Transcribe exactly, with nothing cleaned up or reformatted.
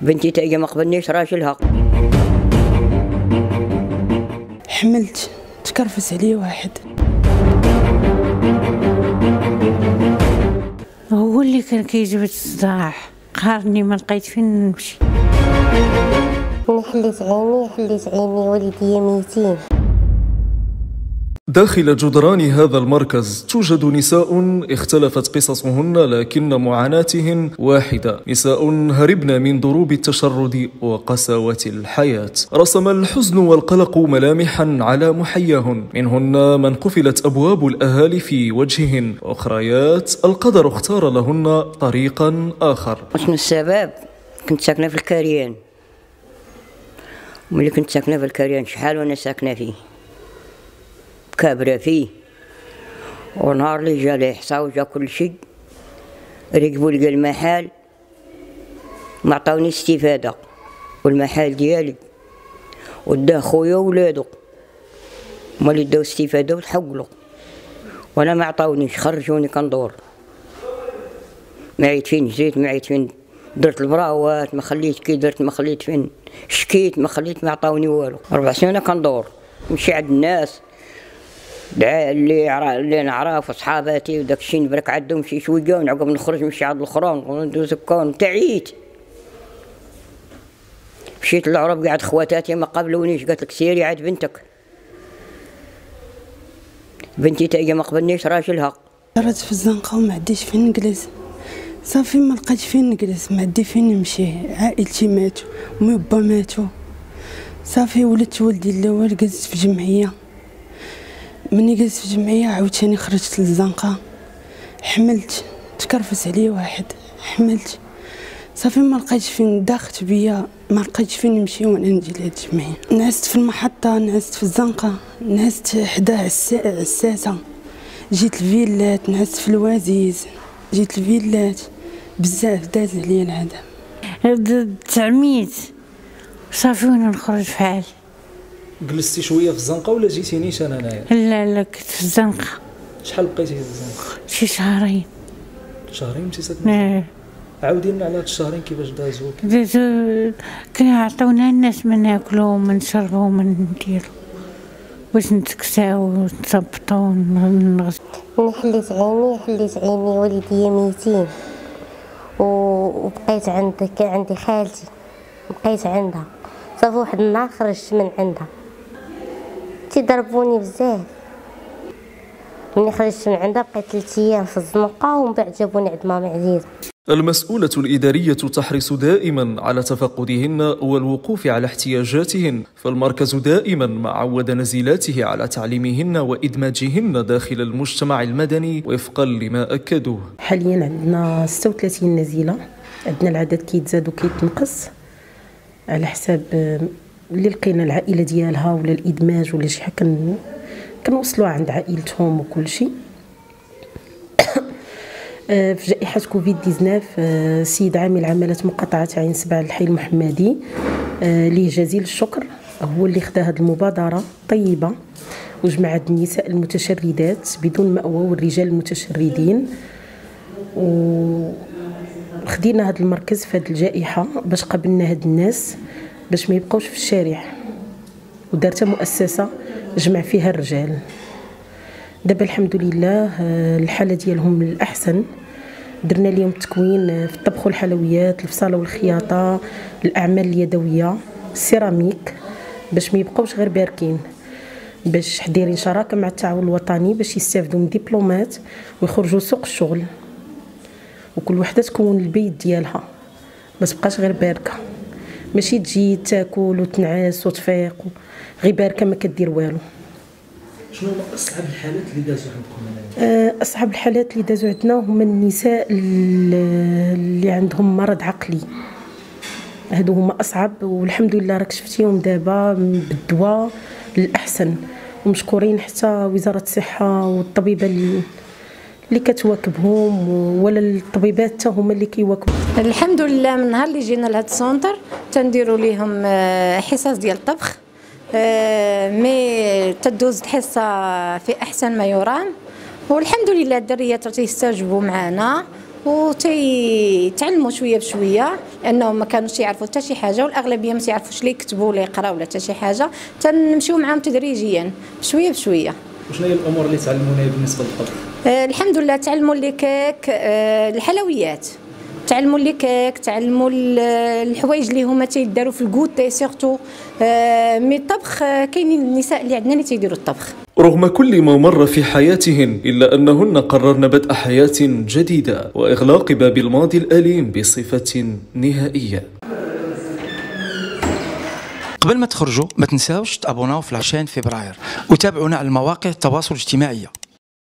بنتي تاجي ما قبلنيش راجلها. حملت تكرفس عليه واحد، هو اللي كان كيجبد الصداع، قهرني ما لقيت فين نمشي. أنا حليت عيني حليت عيني والدي ميتين. داخل جدران هذا المركز توجد نساء اختلفت قصصهن لكن معاناتهن واحدة، نساء هربن من ضروب التشرد وقساوة الحياة. رسم الحزن والقلق ملامحا على محياهن، منهن من قفلت أبواب الأهالي في وجههن، وأخريات القدر اختار لهن طريقا آخر. شنو السبب؟ كنت ساكنة في الكاريان، وملي كنت ساكنة في الكاريان شحال وأنا ساكنة فيه كابرة فيه، ونهار اللي جا لي حصى وجا كل شي ركبوا لي المحل ما عطاوني استفادة، والمحل ديالي وداه خويا وولادو هما اللي داو استفادة وتحولوا، وانا ما عطاونيش خرجوني كندور، ما عيت فين جريت ما عيت فين درت البراوات ما خليت كي درت ما خليت فين شكيت ما خليت ما عطاوني والو. أربع سنين كندور نمشي عند الناس اللي اللي نعرف وصحاباتي وداك الشيء نبرك عندهم شي شويه ونعقب نخرج نمشي عند الاخرين وندوز هكا تعيت. مشيت للعرب قاعد خواتاتي ما قبلونيش، قالت لك سيري عاد بنتك، بنتي تاجي ما قبلنيش راجلها. درت في الزنقه وما عنديش فين نجلس، صافي ما لقيتش فين نجلس، ما عندي فين نمشي، عائلتي ماتوا امي وبا ماتوا، صافي ولدت ولدي الاول جلست في جمعيه، مني جلست في جمعيه عاوتاني خرجت للزنقه، حملت تكرفس عليه واحد، حملت صافي ما لقيتش فين، داخت بيا ما لقيتش فين نمشي وانا نجي لهاد الجمعيه. نعست في المحطه، نعست في الزنقه، نعست حدا عساسه، جيت الفيلات، نعست في الوازيز، جيت الفيلات، بزاف داز عليا العذاب. تعميت صافي وانا نخرج في حالي. جلستي شويه في الزنقه ولا جيتي نيشان هنايا؟ لا لا كنت في الزنقه. شحال بقيتي في الزنقه؟ شي شهرين. شهرين وانتي ساكنه؟ عاودي لنا على هاد الشهرين كيفاش دازو؟ دازو كيعطيونا الناس ما ناكلو وما نشربو وما نديرو باش نتكساو ونتظبطو ونغسلو. أنا حليت عيني حليت عيني والدي ميتين، وبقيت عند كان عندي خالتي بقيت عندها، صافي واحد النهار خرجت من عندها تيضربوني بزاف، ملي خرجت من عندها بقيت ثلاث ايام في الزنقه ومن بعد جابوني عند مامي عزيزه. المسؤولة الإدارية تحرص دائما على تفقدهن والوقوف على احتياجاتهن، فالمركز دائما ما عود نزيلاته على تعليمهن وإدماجهن داخل المجتمع المدني وفقا لما أكدوه. حاليا عندنا ستة وثلاثين نزيلة، عندنا العدد كيتزاد وكيتنقص على حساب اللي لقينا العائلة ديالها ولا الإدماج ولا شي حاجة كنوصلوها عند عائلتهم وكل شيء. في جائحة كوفيد تسعة عشر السيد عامل عمالة مقاطعة عين سبع الحي المحمدي ليه جزيل الشكر، هو اللي خدا هذه المبادرة طيبة وجمع هاد النساء المتشردات بدون مأوى والرجال المتشردين، وخدينا هذا المركز في هذه الجائحة باش قبلنا هاد الناس باش ما يبقوش في الشارع، ودارت مؤسسة جمع فيها الرجال. دابا الحمد لله الحالة ديالهم الأحسن، درنا لهم التكوين في الطبخ والحلويات، الفصالة والخياطة، الأعمال اليدوية، السيراميك، باش ما يبقوش غير باركين، باش حديرين شراكة مع التعاون الوطني باش يستافدوا من دبلومات ويخرجوا سوق الشغل، وكل وحدة تكون البيت ديالها ما تبقاش غير باركة، ماشي تجي تاكل وتنعس وتفيق غير باركة ما كدير والو. شنو هما اصعب الحالات اللي دازوا عندكم هنايا؟ اصعب الحالات اللي دازوا عندنا هما النساء اللي عندهم مرض عقلي، هادو هما اصعب، والحمد لله راك شفتيهم دابا بالدواء الاحسن، ومشكورين حتى وزاره الصحه والطبيبه اللي كتواكبهم ولا الطبيبات حتى هما اللي كيواكبوا. الحمد لله من نهار اللي جينا لهاد السونتر تنديروا ليهم حصص ديال الطبخ، مي تدوز الحصه في احسن ما يرام، والحمد لله الدريات تيستجبوا معنا وتيتعلموا شويه بشويه، لانهم ما كانوش يعرفوا حتى شي حاجه، والاغلبيه ما تيعرفوش لا يكتبوا ولا يقراوا ولا حتى شي حاجه. تنمشيو معاهم تدريجيا بشويه بشويه. وشنو هي الامور اللي تعلمونها بالنسبه للطبخ؟ آه الحمد لله تعلموا لي كيك، آه الحلويات، تعلموا لي كيك، تعلموا الحوايج اللي هما تيداروا في الكوتي سيرتو. آه مي الطبخ آه كاينين النساء اللي عندنا اللي تيديروا الطبخ. رغم كل ما مر في حياتهن إلا أنهن قررن بدء حياة جديدة وإغلاق باب الماضي الأليم بصفة نهائية. قبل ما تخرجوا ما تنساوش تابوناو في العشرين فبراير وتابعونا على المواقع التواصل الاجتماعي.